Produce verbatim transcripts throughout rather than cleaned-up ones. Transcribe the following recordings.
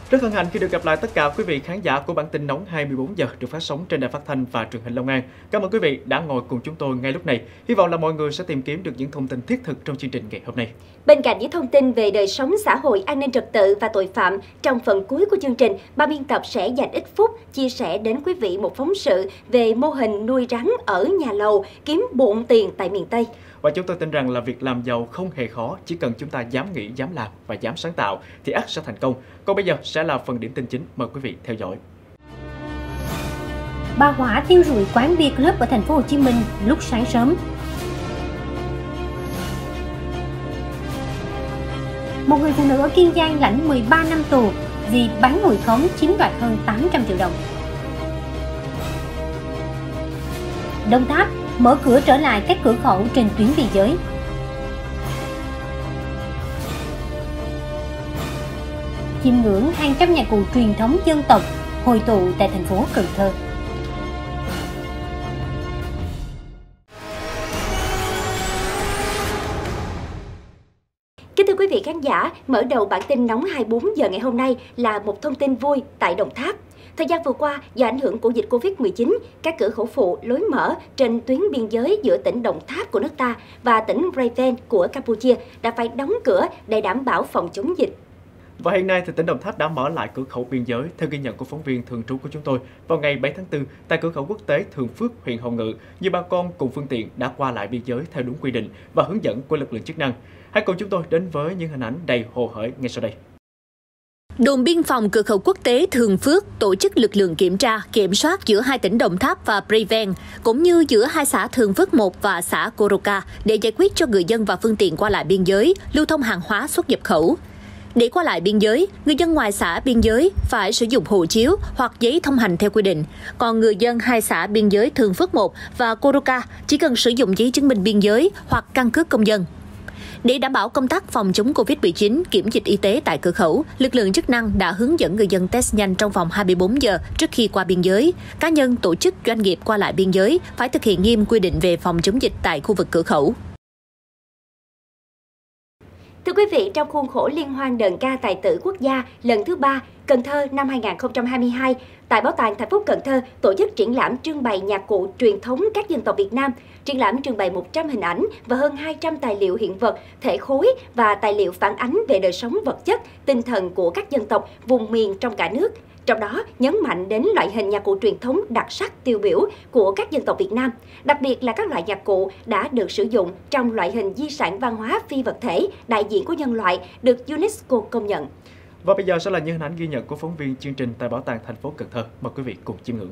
Rất hân hạnh khi được gặp lại tất cả quý vị khán giả của bản tin nóng hai mươi bốn giờ được phát sóng trên đài phát thanh và truyền hình Long An. Cảm ơn quý vị đã ngồi cùng chúng tôi ngay lúc này. Hy vọng là mọi người sẽ tìm kiếm được những thông tin thiết thực trong chương trình ngày hôm nay. Bên cạnh những thông tin về đời sống xã hội, an ninh trật tự và tội phạm, trong phần cuối của chương trình, ban biên tập sẽ dành ít phút chia sẻ đến quý vị một phóng sự về mô hình nuôi rắn ở nhà lầu kiếm bộn tiền tại miền Tây. Và chúng tôi tin rằng là việc làm giàu không hề khó, chỉ cần chúng ta dám nghĩ, dám làm và dám sáng tạo thì ắt sẽ thành công. Còn bây giờ sẽ là phần điểm tin chính, mời quý vị theo dõi. Bà hỏa thiêu rụi quán bia club ở thành phố Hồ Chí Minh lúc sáng sớm. Một người phụ nữ ở Kiên Giang lãnh mười ba năm tù vì bán mùi khống chiếm đoạt hơn tám trăm triệu đồng. Đồng Tháp mở cửa trở lại các cửa khẩu trên tuyến biên giới. Chiêm ngưỡng hàng trăm nhạc cụ truyền thống dân tộc hội tụ tại thành phố Cần Thơ. Kính thưa quý vị khán giả, mở đầu bản tin nóng hai mươi bốn giờ ngày hôm nay là một thông tin vui tại Đồng Tháp. Thời gian vừa qua, do ảnh hưởng của dịch Covid mười chín, các cửa khẩu phụ lối mở trên tuyến biên giới giữa tỉnh Đồng Tháp của nước ta và tỉnh Raven của Campuchia đã phải đóng cửa để đảm bảo phòng chống dịch. Và hiện nay thì tỉnh Đồng Tháp đã mở lại cửa khẩu biên giới. Theo ghi nhận của phóng viên thường trú của chúng tôi, vào ngày bảy tháng tư, tại cửa khẩu quốc tế Thường Phước, huyện Hồng Ngự, nhiều bà con cùng phương tiện đã qua lại biên giới theo đúng quy định và hướng dẫn của lực lượng chức năng. Hãy cùng chúng tôi đến với những hình ảnh đầy hồ hởi ngay sau đây. Đồn biên phòng cửa khẩu quốc tế Thường Phước tổ chức lực lượng kiểm tra, kiểm soát giữa hai tỉnh Đồng Tháp và Preven, cũng như giữa hai xã Thường Phước một và xã Coroca để giải quyết cho người dân và phương tiện qua lại biên giới, lưu thông hàng hóa xuất nhập khẩu. Để qua lại biên giới, người dân ngoài xã biên giới phải sử dụng hộ chiếu hoặc giấy thông hành theo quy định. Còn người dân hai xã biên giới Thường Phước một và Coroca chỉ cần sử dụng giấy chứng minh biên giới hoặc căn cước công dân. Để đảm bảo công tác phòng chống Covid mười chín, kiểm dịch y tế tại cửa khẩu, lực lượng chức năng đã hướng dẫn người dân test nhanh trong vòng hai mươi bốn giờ trước khi qua biên giới. Cá nhân, tổ chức, doanh nghiệp qua lại biên giới phải thực hiện nghiêm quy định về phòng chống dịch tại khu vực cửa khẩu. Thưa quý vị, trong khuôn khổ Liên hoan đờn ca tài tử quốc gia lần thứ ba Cần Thơ năm hai nghìn không trăm hai mươi hai, tại Bảo tàng thành phố Cần Thơ tổ chức triển lãm trưng bày nhạc cụ truyền thống các dân tộc Việt Nam. Triển lãm trưng bày một trăm hình ảnh và hơn hai trăm tài liệu hiện vật, thể khối và tài liệu phản ánh về đời sống vật chất, tinh thần của các dân tộc vùng miền trong cả nước. Trong đó, nhấn mạnh đến loại hình nhạc cụ truyền thống đặc sắc tiêu biểu của các dân tộc Việt Nam, đặc biệt là các loại nhạc cụ đã được sử dụng trong loại hình di sản văn hóa phi vật thể đại diện của nhân loại được UNESCO công nhận. Và bây giờ sẽ là những hình ảnh ghi nhận của phóng viên chương trình tại Bảo tàng thành phố Cần Thơ. Mời quý vị cùng chiêm ngưỡng.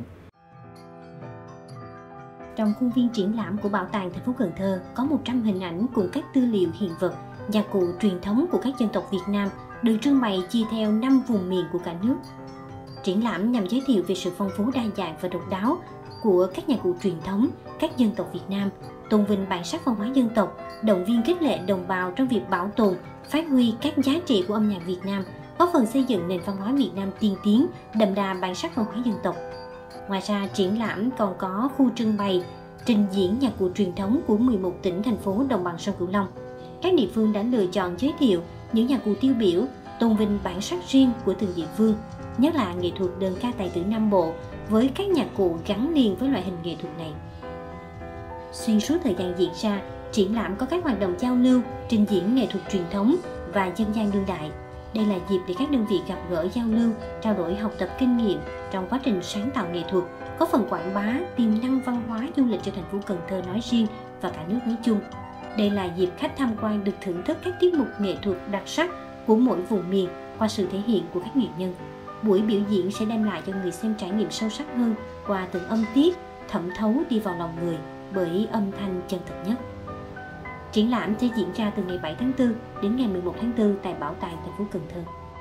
Trong khuôn viên triển lãm của Bảo tàng thành phố Cần Thơ có một trăm hình ảnh cùng các tư liệu hiện vật, nhạc cụ truyền thống của các dân tộc Việt Nam được trưng bày chia theo năm vùng miền của cả nước. Triển lãm nhằm giới thiệu về sự phong phú đa dạng và độc đáo của các nhạc cụ truyền thống các dân tộc Việt Nam, tôn vinh bản sắc văn hóa dân tộc, động viên khích lệ đồng bào trong việc bảo tồn, phát huy các giá trị của âm nhạc Việt Nam, góp phần xây dựng nền văn hóa Việt Nam tiên tiến, đậm đà bản sắc văn hóa dân tộc. Ngoài ra, triển lãm còn có khu trưng bày, trình diễn nhạc cụ truyền thống của mười một tỉnh, thành phố đồng bằng sông Cửu Long. Các địa phương đã lựa chọn giới thiệu những nhạc cụ tiêu biểu, tôn vinh bản sắc riêng của từng địa phương, nhất là nghệ thuật đờn ca tài tử Nam Bộ với các nhạc cụ gắn liền với loại hình nghệ thuật này. Xuyên suốt thời gian diễn ra, triển lãm có các hoạt động giao lưu, trình diễn nghệ thuật truyền thống và dân gian đương đại. Đây là dịp để các đơn vị gặp gỡ, giao lưu, trao đổi học tập kinh nghiệm trong quá trình sáng tạo nghệ thuật, có phần quảng bá tiềm năng văn hóa du lịch cho thành phố Cần Thơ nói riêng và cả nước nói chung. Đây là dịp khách tham quan được thưởng thức các tiết mục nghệ thuật đặc sắc của mỗi vùng miền qua sự thể hiện của các nghệ nhân. Buổi biểu diễn sẽ đem lại cho người xem trải nghiệm sâu sắc hơn qua từng âm tiết, thẩm thấu đi vào lòng người bởi âm thanh chân thực nhất. Triển lãm sẽ diễn ra từ ngày bảy tháng tư đến ngày mười một tháng tư tại Bảo tàng thành phố Cần Thơ.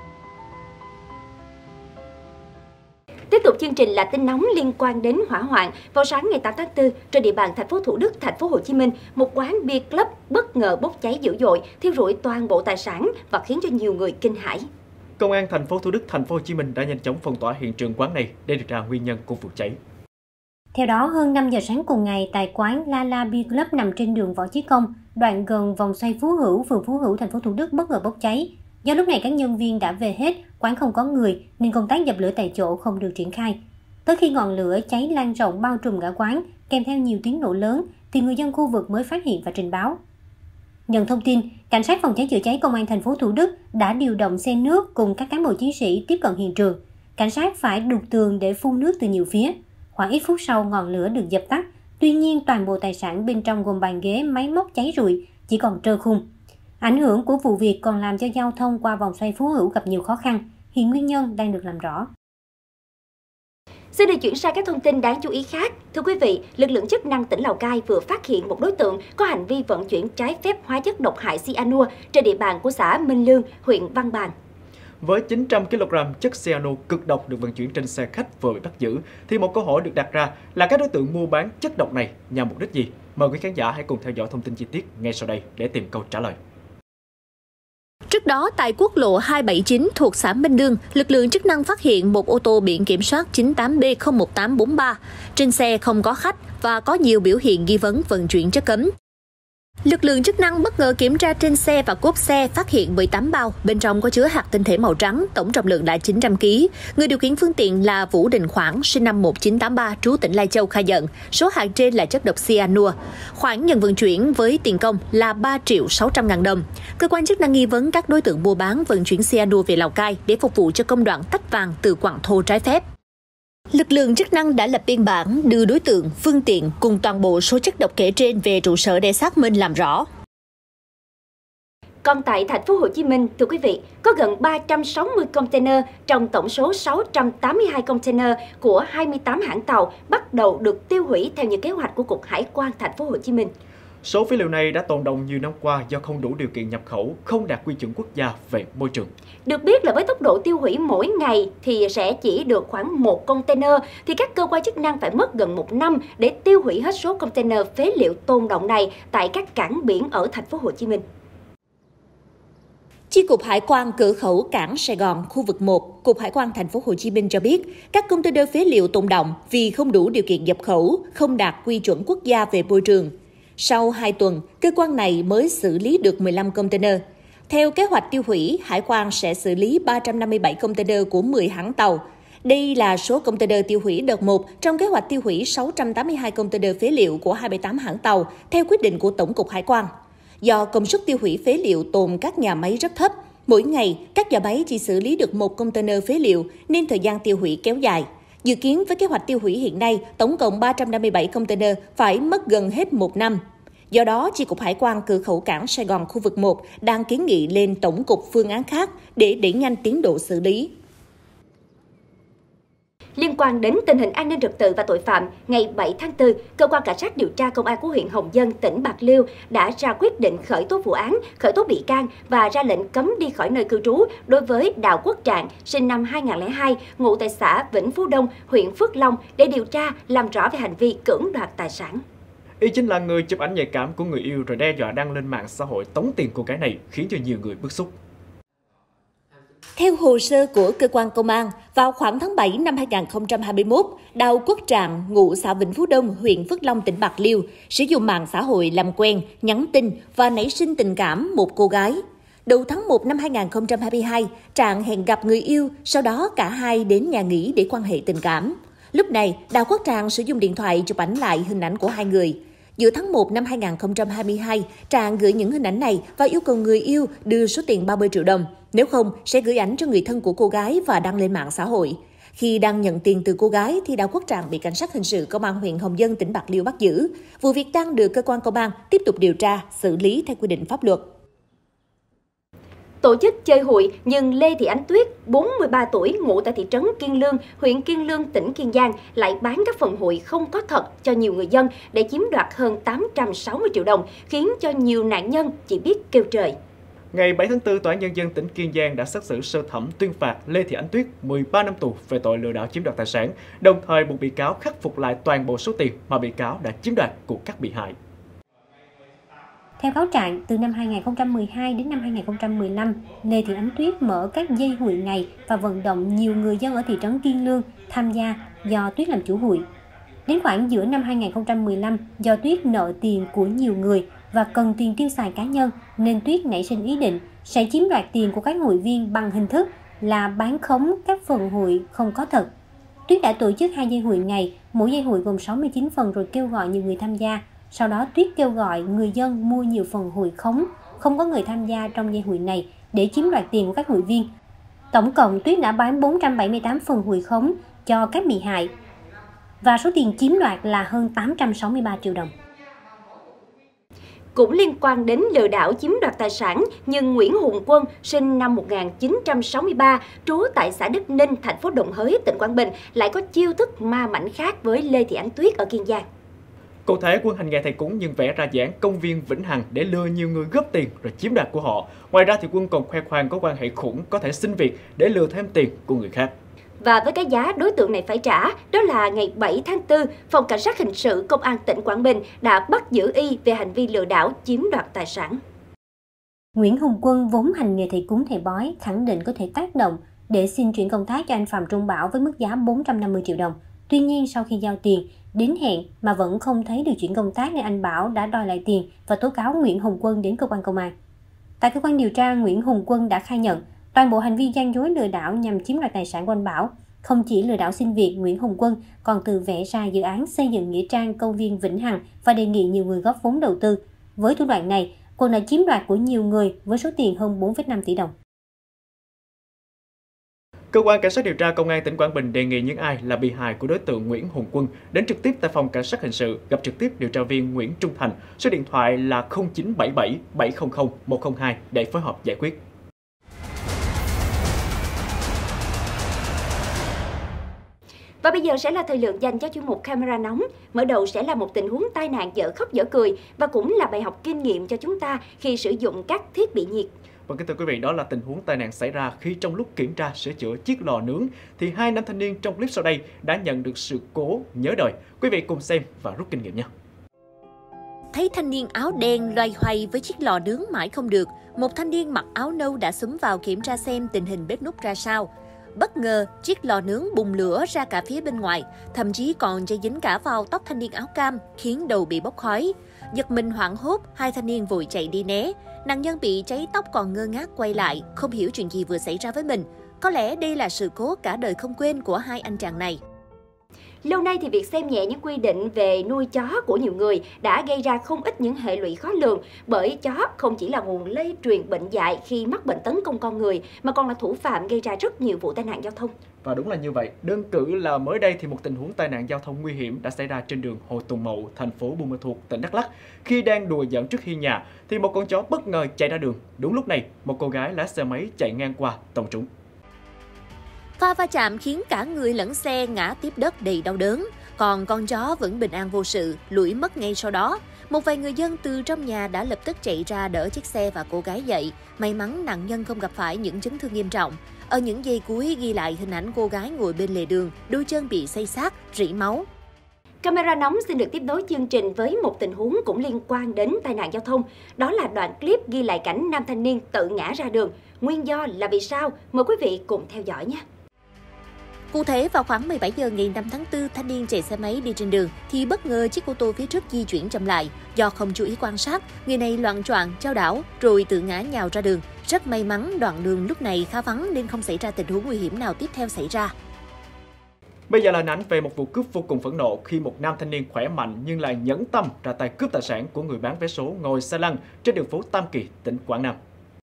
Tiếp tục chương trình là tin nóng liên quan đến hỏa hoạn. Vào sáng ngày tám tháng tư, trên địa bàn thành phố Thủ Đức, thành phố Hồ Chí Minh, một quán bia club bất ngờ bốc cháy dữ dội, thiêu rụi toàn bộ tài sản và khiến cho nhiều người kinh hãi. Công an thành phố Thủ Đức, thành phố Hồ Chí Minh đã nhanh chóng phong tỏa hiện trường quán này để điều tra nguyên nhân của vụ cháy. Theo đó, hơn năm giờ sáng cùng ngày, tại quán La La Beer Club nằm trên đường Võ Chí Công, đoạn gần vòng xoay Phú Hữu, phường Phú Hữu, thành phố Thủ Đức bất ngờ bốc cháy. Do lúc này các nhân viên đã về hết, quán không có người nên công tác dập lửa tại chỗ không được triển khai. Tới khi ngọn lửa cháy lan rộng bao trùm cả quán, kèm theo nhiều tiếng nổ lớn, thì người dân khu vực mới phát hiện và trình báo. Nhận thông tin, cảnh sát phòng cháy chữa cháy công an thành phố Thủ Đức đã điều động xe nước cùng các cán bộ chiến sĩ tiếp cận hiện trường. Cảnh sát phải đục tường để phun nước từ nhiều phía. Khoảng ít phút sau, ngọn lửa được dập tắt. Tuy nhiên, toàn bộ tài sản bên trong gồm bàn ghế, máy móc cháy rụi, chỉ còn trơ khung. Ảnh hưởng của vụ việc còn làm cho giao thông qua vòng xoay Phú Hữu gặp nhiều khó khăn. Hiện nguyên nhân đang được làm rõ. Xin được chuyển sang các thông tin đáng chú ý khác. Thưa quý vị, lực lượng chức năng tỉnh Lào Cai vừa phát hiện một đối tượng có hành vi vận chuyển trái phép hóa chất độc hại cyanua trên địa bàn của xã Minh Lương, huyện Văn Bàn. Với chín trăm ki lô gam chất cyanua cực độc được vận chuyển trên xe khách vừa bị bắt giữ, thì một câu hỏi được đặt ra là các đối tượng mua bán chất độc này nhằm mục đích gì? Mời quý khán giả hãy cùng theo dõi thông tin chi tiết ngay sau đây để tìm câu trả lời. Trước đó, tại quốc lộ hai bảy chín thuộc xã Minh Lương, lực lượng chức năng phát hiện một ô tô biển kiểm soát chín tám B không một tám bốn ba. Trên xe không có khách và có nhiều biểu hiện nghi vấn vận chuyển chất cấm. Lực lượng chức năng bất ngờ kiểm tra trên xe và cốp xe, phát hiện mười tám bao, bên trong có chứa hạt tinh thể màu trắng, tổng trọng lượng là chín trăm ki lô gam. Người điều khiển phương tiện là Vũ Đình Khoản, sinh năm một nghìn chín trăm tám mươi ba, trú tỉnh Lai Châu khai nhận, số hàng trên là chất độc cyanua. Khoản nhận vận chuyển với tiền công là ba triệu sáu trăm ngàn đồng. Cơ quan chức năng nghi vấn các đối tượng mua bán vận chuyển cyanua về Lào Cai để phục vụ cho công đoạn tách vàng từ quặng thô trái phép. Lực lượng chức năng đã lập biên bản đưa đối tượng, phương tiện cùng toàn bộ số chất độc kể trên về trụ sở để xác minh làm rõ. Còn tại thành phố Hồ Chí Minh, thưa quý vị, có gần ba trăm sáu mươi container trong tổng số sáu trăm tám mươi hai container của hai mươi tám hãng tàu bắt đầu được tiêu hủy theo như kế hoạch của Cục Hải quan thành phố Hồ Chí Minh. Số phế liệu này đã tồn đọng nhiều năm qua do không đủ điều kiện nhập khẩu, không đạt quy chuẩn quốc gia về môi trường. Được biết là với tốc độ tiêu hủy mỗi ngày thì sẽ chỉ được khoảng một container, thì các cơ quan chức năng phải mất gần một năm để tiêu hủy hết số container phế liệu tồn đọng này tại các cảng biển ở thành phố Hồ Chí Minh. Chi cục Hải quan cửa khẩu cảng Sài Gòn khu vực một, Cục Hải quan thành phố Hồ Chí Minh cho biết, các container phế liệu tồn đọng vì không đủ điều kiện nhập khẩu, không đạt quy chuẩn quốc gia về môi trường. Sau hai tuần, cơ quan này mới xử lý được mười lăm container. Theo kế hoạch tiêu hủy, Hải quan sẽ xử lý ba trăm năm mươi bảy container của mười hãng tàu. Đây là số container tiêu hủy đợt một trong kế hoạch tiêu hủy sáu trăm tám mươi hai container phế liệu của hai mươi tám hãng tàu theo quyết định của Tổng cục Hải quan. Do công suất tiêu hủy phế liệu tồn các nhà máy rất thấp, mỗi ngày các nhà máy chỉ xử lý được một container phế liệu nên thời gian tiêu hủy kéo dài. Dự kiến với kế hoạch tiêu hủy hiện nay, tổng cộng ba trăm năm mươi bảy container phải mất gần hết một năm. Do đó, Chi cục Hải quan cửa khẩu cảng Sài Gòn khu vực một đang kiến nghị lên Tổng cục phương án khác để đẩy nhanh tiến độ xử lý. Liên quan đến tình hình an ninh trật tự và tội phạm, ngày bảy tháng tư, Cơ quan Cảnh sát điều tra Công an của huyện Hồng Dân, tỉnh Bạc Liêu đã ra quyết định khởi tố vụ án, khởi tố bị can và ra lệnh cấm đi khỏi nơi cư trú đối với Đào Quốc Trạng, sinh năm hai nghìn không trăm lẻ hai, ngụ tại xã Vĩnh Phú Đông, huyện Phước Long để điều tra, làm rõ về hành vi cưỡng đoạt tài sản. Y chính là người chụp ảnh nhạy cảm của người yêu rồi đe dọa đăng lên mạng xã hội tống tiền cô gái này, khiến cho nhiều người bức xúc. Theo hồ sơ của cơ quan công an, vào khoảng tháng bảy năm hai nghìn không trăm hai mươi mốt, Đào Quốc Trạng, ngụ xã Vĩnh Phú Đông, huyện Phước Long, tỉnh Bạc Liêu, sử dụng mạng xã hội làm quen, nhắn tin và nảy sinh tình cảm một cô gái. Đầu tháng một năm hai nghìn không trăm hai mươi hai, Trạng hẹn gặp người yêu, sau đó cả hai đến nhà nghỉ để quan hệ tình cảm. Lúc này, Đào Quốc Trạng sử dụng điện thoại chụp ảnh lại hình ảnh của hai người. Giữa tháng một năm hai nghìn không trăm hai mươi hai, Trạng gửi những hình ảnh này và yêu cầu người yêu đưa số tiền ba mươi triệu đồng. Nếu không, sẽ gửi ảnh cho người thân của cô gái và đăng lên mạng xã hội. Khi đang nhận tiền từ cô gái, thì Đào Quốc Trạng bị cảnh sát hình sự Công an huyện Hồng Dân, tỉnh Bạc Liêu bắt giữ. Vụ việc đang được cơ quan công an tiếp tục điều tra, xử lý theo quy định pháp luật. Tổ chức chơi hụi nhưng Lê Thị Ánh Tuyết, bốn mươi ba tuổi, ngụ tại thị trấn Kiên Lương, huyện Kiên Lương, tỉnh Kiên Giang, lại bán các phần hụi không có thật cho nhiều người dân để chiếm đoạt hơn tám trăm sáu mươi triệu đồng, khiến cho nhiều nạn nhân chỉ biết kêu trời. Ngày bảy tháng tư, Tòa án Nhân dân tỉnh Kiên Giang đã xét xử sơ thẩm tuyên phạt Lê Thị Ánh Tuyết mười ba năm tù về tội lừa đảo chiếm đoạt tài sản, đồng thời buộc bị cáo khắc phục lại toàn bộ số tiền mà bị cáo đã chiếm đoạt của các bị hại. Theo cáo trạng, từ năm hai nghìn không trăm mười hai đến năm hai nghìn không trăm mười lăm, Lê Thị Ánh Tuyết mở các dây hụi này và vận động nhiều người dân ở thị trấn Kiên Lương tham gia do Tuyết làm chủ hụi. Đến khoảng giữa năm hai nghìn không trăm mười lăm, do Tuyết nợ tiền của nhiều người và cần tiền tiêu xài cá nhân nên Tuyết nảy sinh ý định sẽ chiếm đoạt tiền của các hụi viên bằng hình thức là bán khống các phần hụi không có thật. Tuyết đã tổ chức hai dây hụi ngày, mỗi dây hụi gồm sáu mươi chín phần rồi kêu gọi nhiều người tham gia. Sau đó Tuyết kêu gọi người dân mua nhiều phần hụi khống, không có người tham gia trong dây hụi này để chiếm đoạt tiền của các hụi viên. Tổng cộng Tuyết đã bán bốn trăm bảy mươi tám phần hụi khống cho các bị hại và số tiền chiếm đoạt là hơn tám trăm sáu mươi ba triệu đồng. Cũng liên quan đến lừa đảo chiếm đoạt tài sản, nhưng Nguyễn Hùng Quân, sinh năm một nghìn chín trăm sáu mươi ba, trú tại xã Đức Ninh, thành phố Đồng Hới, tỉnh Quảng Bình, lại có chiêu thức ma mãnh khác với Lê Thị Ánh Tuyết ở Kiên Giang. Cụ thể, Quân hành nghề thầy cúng nhưng vẽ ra dáng công viên Vĩnh Hằng để lừa nhiều người góp tiền rồi chiếm đoạt của họ. Ngoài ra thì Quân còn khoe khoang có quan hệ khủng có thể xin việc để lừa thêm tiền của người khác. Và với cái giá đối tượng này phải trả, đó là ngày bảy tháng tư, Phòng Cảnh sát Hình sự Công an tỉnh Quảng Bình đã bắt giữ y về hành vi lừa đảo chiếm đoạt tài sản. Nguyễn Hùng Quân vốn hành nghề thầy cúng thầy bói, khẳng định có thể tác động để xin chuyển công tác cho anh Phạm Trung Bảo với mức giá bốn trăm năm mươi triệu đồng. Tuy nhiên, sau khi giao tiền, đến hẹn mà vẫn không thấy được chuyển công tác nên anh Bảo đã đòi lại tiền và tố cáo Nguyễn Hùng Quân đến cơ quan công an. Tại cơ quan điều tra, Nguyễn Hùng Quân đã khai nhận toàn bộ hành vi gian dối lừa đảo nhằm chiếm đoạt tài sản của anh Bảo. Không chỉ lừa đảo xin việc, Nguyễn Hùng Quân còn tự vẽ ra dự án xây dựng nghĩa trang công viên Vĩnh Hằng và đề nghị nhiều người góp vốn đầu tư. Với thủ đoạn này, Quân đã chiếm đoạt của nhiều người với số tiền hơn bốn phẩy năm tỷ đồng. Cơ quan Cảnh sát điều tra Công an tỉnh Quảng Bình đề nghị những ai là bị hại của đối tượng Nguyễn Hùng Quân đến trực tiếp tại Phòng Cảnh sát Hình sự, gặp trực tiếp điều tra viên Nguyễn Trung Thành, số điện thoại là không chín bảy bảy bảy không không một không hai để phối hợp giải quyết. Và bây giờ sẽ là thời lượng dành cho chuyên mục Camera Nóng. Mở đầu sẽ là một tình huống tai nạn dở khóc dở cười và cũng là bài học kinh nghiệm cho chúng ta khi sử dụng các thiết bị nhiệt. Và kính thưa quý vị, đó là tình huống tai nạn xảy ra khi trong lúc kiểm tra sửa chữa chiếc lò nướng thì hai nam thanh niên trong clip sau đây đã nhận được sự cố nhớ đời. Quý vị cùng xem và rút kinh nghiệm nhé. Thấy thanh niên áo đen loay hoay với chiếc lò nướng mãi không được, một thanh niên mặc áo nâu đã xúm vào kiểm tra xem tình hình bếp núc ra sao. Bất ngờ, chiếc lò nướng bùng lửa ra cả phía bên ngoài, thậm chí còn dây dính cả vào tóc thanh niên áo cam, khiến đầu bị bốc khói. Giật mình hoảng hốt, hai thanh niên vội chạy đi né. Nạn nhân bị cháy tóc còn ngơ ngác quay lại, không hiểu chuyện gì vừa xảy ra với mình. Có lẽ đây là sự cố cả đời không quên của hai anh chàng này. Lâu nay thì việc xem nhẹ những quy định về nuôi chó của nhiều người đã gây ra không ít những hệ lụy khó lường, bởi chó không chỉ là nguồn lây truyền bệnh dại khi mắc bệnh tấn công con người mà còn là thủ phạm gây ra rất nhiều vụ tai nạn giao thông. Và đúng là như vậy, đơn cử là mới đây thì một tình huống tai nạn giao thông nguy hiểm đã xảy ra trên đường Hồ Tùng Mậu, thành phố Buôn Ma Thuột, tỉnh Đắk Lắk. Khi đang đùa giỡn trước hiên nhà thì một con chó bất ngờ chạy ra đường. Đúng lúc này, một cô gái lái xe máy chạy ngang qua tông trúng. Pha va chạm khiến cả người lẫn xe ngã tiếp đất đầy đau đớn, còn con chó vẫn bình an vô sự, lủi mất ngay sau đó. Một vài người dân từ trong nhà đã lập tức chạy ra đỡ chiếc xe và cô gái dậy. May mắn nạn nhân không gặp phải những chấn thương nghiêm trọng. Ở những giây cuối ghi lại hình ảnh cô gái ngồi bên lề đường, đôi chân bị xây xát, rỉ máu. Camera Nóng xin được tiếp nối chương trình với một tình huống cũng liên quan đến tai nạn giao thông. Đó là đoạn clip ghi lại cảnh nam thanh niên tự ngã ra đường. Nguyên do là vì sao? Mời quý vị cùng theo dõi nhé. Cụ thể, vào khoảng mười bảy giờ ngày năm tháng tư, thanh niên chạy xe máy đi trên đường thì bất ngờ chiếc ô tô phía trước di chuyển chậm lại. Do không chú ý quan sát, người này loạng choạng chao đảo rồi tự ngã nhào ra đường. Rất may mắn đoạn đường lúc này khá vắng nên không xảy ra tình huống nguy hiểm nào tiếp theo xảy ra. Bây giờ là hình ảnh về một vụ cướp vô cùng phẫn nộ khi một nam thanh niên khỏe mạnh nhưng lại nhẫn tâm ra tay cướp tài sản của người bán vé số ngồi xe lăn trên đường phố Tam Kỳ, tỉnh Quảng Nam.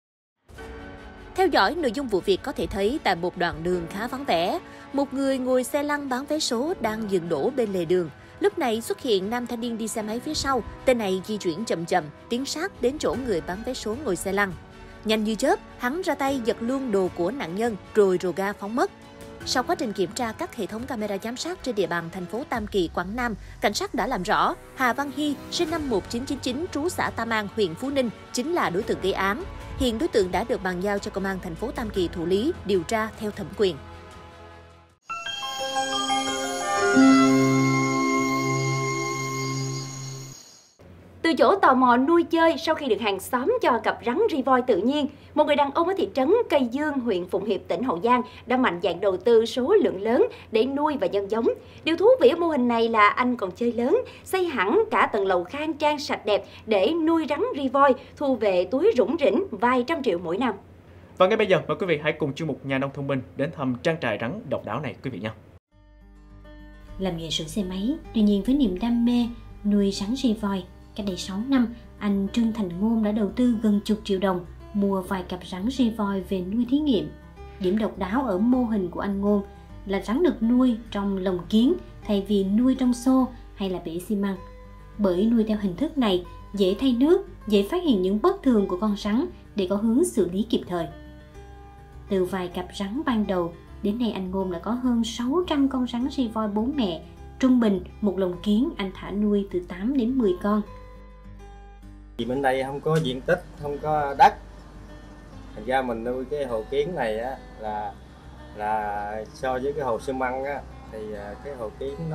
Theo dõi nội dung vụ việc có thể thấy tại một đoạn đường khá vắng vẻ, một người ngồi xe lăn bán vé số đang dừng đổ bên lề đường. Lúc này xuất hiện nam thanh niên đi xe máy phía sau, tên này di chuyển chậm chậm, tiến sát đến chỗ người bán vé số ngồi xe lăn. Nhanh như chớp, hắn ra tay giật luôn đồ của nạn nhân rồi rồ ga phóng mất. Sau quá trình kiểm tra các hệ thống camera giám sát trên địa bàn thành phố Tam Kỳ, Quảng Nam, cảnh sát đã làm rõ Hà Văn Hy, sinh năm một nghìn chín trăm chín mươi chín, trú xã Tam An, huyện Phú Ninh, chính là đối tượng gây án. Hiện đối tượng đã được bàn giao cho công an thành phố Tam Kỳ thụ lý, điều tra theo thẩm quyền. Từ Từ chỗ tò mò nuôi chơi sau khi được hàng xóm cho cặp rắn ri voi tự nhiên, một người đàn ông ở thị trấn Cây Dương, huyện Phụng Hiệp, tỉnh Hậu Giang đã mạnh dạn đầu tư số lượng lớn để nuôi và nhân giống. Điều thú vị ở mô hình này là anh còn chơi lớn, xây hẳn cả tầng lầu khang trang sạch đẹp để nuôi rắn ri voi, thu về túi rủng rỉnh vài trăm triệu mỗi năm. Và ngay bây giờ mời quý vị hãy cùng chuyên mục Nhà nông thông minh đến thăm trang trại rắn độc đáo này quý vị nhé. Làm nghề sửa xe máy, tuy nhiên với niềm đam mê nuôi rắn ri voi, cách đây sáu năm, anh Trương Thành Ngôn đã đầu tư gần chục triệu đồng mua vài cặp rắn ri voi về nuôi thí nghiệm. Điểm độc đáo ở mô hình của anh Ngôn là rắn được nuôi trong lồng kiến thay vì nuôi trong xô hay là bể xi măng. Bởi nuôi theo hình thức này dễ thay nước, dễ phát hiện những bất thường của con rắn để có hướng xử lý kịp thời. Từ vài cặp rắn ban đầu, đến nay anh Ngôn đã có hơn sáu trăm con rắn ri voi bố mẹ. Trung bình, một lồng kiến anh thả nuôi từ tám đến mười con. Vì bên đây không có diện tích, không có đất. Thành ra mình nuôi cái hồ kiến này á, là là so với cái hồ xi măng á, thì cái hồ kiến nó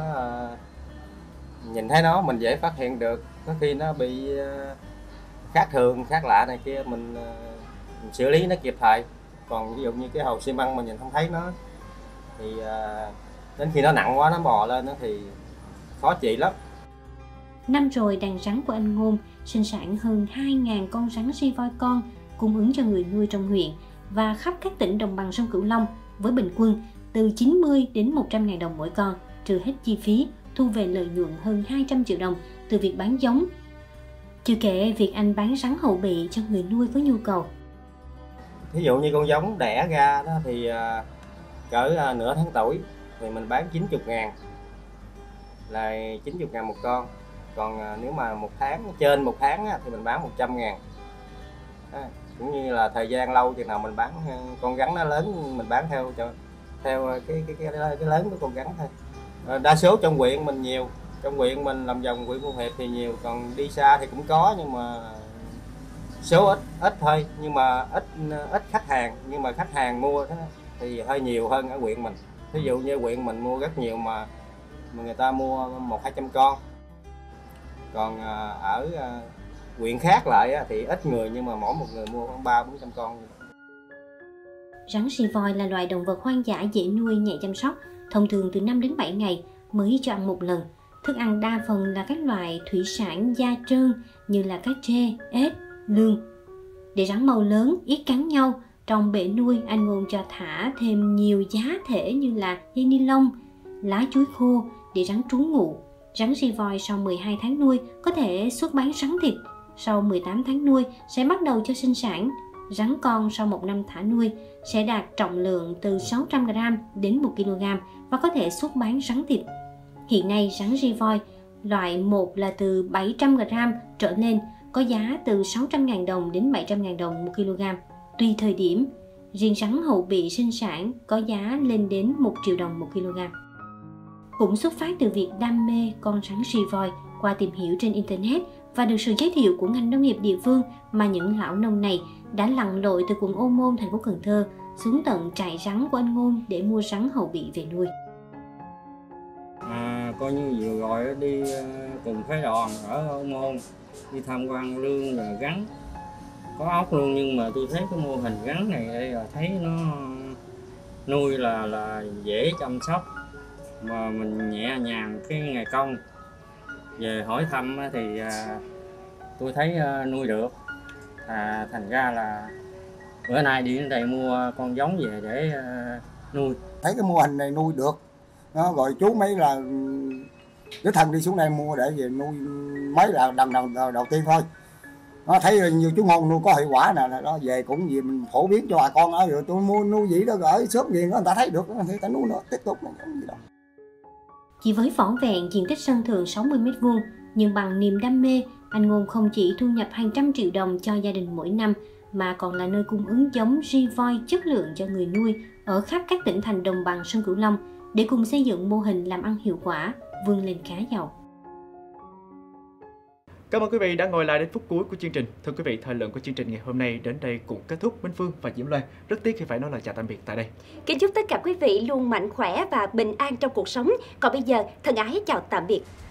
nhìn thấy nó mình dễ phát hiện được. Có khi nó bị khác thường, khác lạ này kia mình, mình xử lý nó kịp thời. Còn ví dụ như cái hồ xi măng mình nhìn không thấy nó thì đến khi nó nặng quá nó bò lên nó thì khó trị lắm. Năm rồi đàn rắn của anh Ngôn sinh sản hơn hai nghìn con rắn ri voi con cung ứng cho người nuôi trong huyện và khắp các tỉnh đồng bằng sông Cửu Long với bình quân từ chín mươi đến một trăm ngàn đồng mỗi con, trừ hết chi phí, thu về lợi nhuận hơn hai trăm triệu đồng từ việc bán giống. Chưa kể việc anh bán rắn hậu bị cho người nuôi có nhu cầu. Ví dụ như con giống đẻ ra đó thì cỡ nửa tháng tuổi thì mình bán chín mươi ngàn, là chín mươi ngàn một con. Còn nếu mà một tháng, trên một tháng á, thì mình bán một trăm ngàn. À, cũng như là thời gian lâu chừng nào mình bán con rắn nó lớn, mình bán theo theo cái cái cái, cái lớn của con rắn thôi. À, đa số trong huyện mình nhiều, trong huyện mình làm vòng huyện Phụng Hiệp thì nhiều, còn đi xa thì cũng có nhưng mà số ít ít thôi, nhưng mà ít ít khách hàng, nhưng mà khách hàng mua thì hơi nhiều hơn ở huyện mình. Ví dụ như huyện mình mua rất nhiều mà, mà người ta mua một hai trăm con. Còn ở huyện khác lại thì ít người nhưng mà mỗi một người mua khoảng ba bốn trăm con. Rắn ri voi là loài động vật hoang dã dễ nuôi, nhẹ chăm sóc, thông thường từ năm đến bảy ngày mới cho ăn một lần. Thức ăn đa phần là các loại thủy sản da trơn như là cá trê, ếch, lươn. Để rắn màu lớn, ít cắn nhau, trong bể nuôi anh Ngôn cho thả thêm nhiều giá thể như là dây ni lông, lá chuối khô để rắn trú ngụ. Rắn ri voi sau mười hai tháng nuôi có thể xuất bán rắn thịt, sau mười tám tháng nuôi sẽ bắt đầu cho sinh sản. Rắn con sau một năm thả nuôi sẽ đạt trọng lượng từ sáu trăm gam đến một ki lô gam và có thể xuất bán rắn thịt. Hiện nay rắn ri voi loại một là từ bảy trăm gam trở lên có giá từ sáu trăm ngàn đồng đến bảy trăm ngàn đồng một ki lô gam, tùy thời điểm. Riêng rắn hậu bị sinh sản có giá lên đến một triệu đồng một ki lô gam. Cũng xuất phát từ việc đam mê con rắn ri voi qua tìm hiểu trên Internet và được sự giới thiệu của ngành nông nghiệp địa phương mà những lão nông này đã lặn lội từ quận Ô Môn, thành phố Cần Thơ xuống tận trại rắn của anh Ngôn để mua rắn hậu bị về nuôi. À, coi như vừa rồi đi cùng phái đoàn ở Ô Môn đi tham quan lương và rắn, có ốc luôn, nhưng mà tôi thấy cái mô hình rắn này đây là thấy nó nuôi là là dễ chăm sóc mà mình nhẹ nhàng cái ngày công. Về hỏi thăm thì à, tôi thấy à, nuôi được, à, thành ra là bữa nay đi đến đây mua con giống về để à, nuôi. Thấy cái mô hình này nuôi được, đó, rồi chú mấy là đứa thân đi xuống đây mua để về nuôi mấy là lần đầu, đầu, đầu tiên thôi. Nó thấy nhiều chú Ngôn nuôi có hiệu quả nè, đó về cũng gì mình phổ biến cho bà con ở, rồi tôi mua nuôi gì đó ở sớm gì người ta thấy được, người ta nuôi nó tiếp tục nó giống gì đâu. Chỉ với vỏn vẹn diện tích sân thượng sáu mươi mét vuông, nhưng bằng niềm đam mê, anh Ngôn không chỉ thu nhập hàng trăm triệu đồng cho gia đình mỗi năm, mà còn là nơi cung ứng giống ri voi chất lượng cho người nuôi ở khắp các tỉnh thành đồng bằng sông Cửu Long để cùng xây dựng mô hình làm ăn hiệu quả, vươn lên khá giàu. Cảm ơn quý vị đã ngồi lại đến phút cuối của chương trình. Thưa quý vị, thời lượng của chương trình ngày hôm nay đến đây cũng kết thúc. Minh Phương và Diễm Loan rất tiếc khi phải nói lời chào tạm biệt tại đây. Kính chúc tất cả quý vị luôn mạnh khỏe và bình an trong cuộc sống. Còn bây giờ, thân ái chào tạm biệt.